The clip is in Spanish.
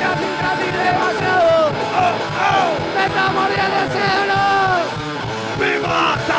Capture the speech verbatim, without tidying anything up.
casi, casi demasiado. Oh, oh. Me está muriendo el cielo. ¡Viva!